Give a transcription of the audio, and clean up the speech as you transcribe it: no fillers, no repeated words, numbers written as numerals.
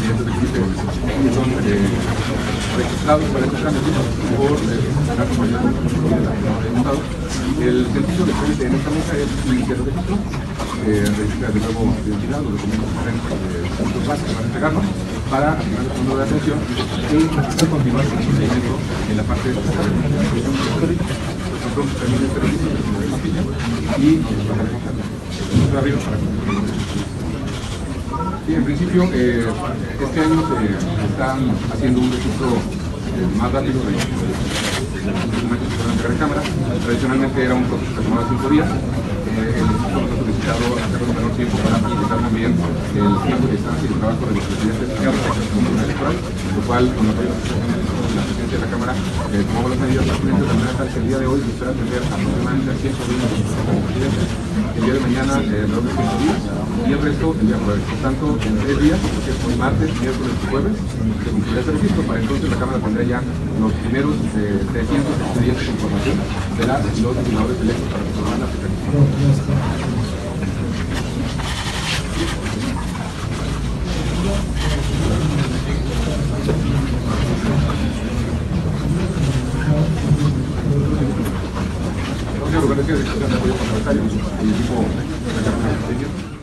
expedientes de comité que son registrados para este trámite por la compañía de Estado. El sentido del trámite en esta mesa es iniciar el registro, registrar de nuevo identidad, los documentos puntos básicos para entregarnos, para asignar el fondo de atención y continuar con el procedimiento en la parte de arriba para sí, en principio, este año se están haciendo un registro más rápido de los documentos que se van a entregar en cámara. Tradicionalmente era un proceso que tomaba 5 días. El Instituto nos ha solicitado hacerlo en menor tiempo para facilitar también el tiempo de distancia y el trabajo de los presidentes electoral, lo cual, con la presidencia de la Cámara, tomamos las medidas pertinentes de manera tal que el día de hoy se espera atender aproximadamente a 120 presidentes, el día de mañana alrededor de 100 días y el resto el día jueves. Por tanto, en 3 días, que es hoy martes, miércoles y jueves, se cumplirá este registro. Para entonces la Cámara tendrá ya los primeros 300 expedientes de información de los legisladores electos para que se van a aplicar. En lugar de que se apoyo parlamentario y el equipo de la Cámara de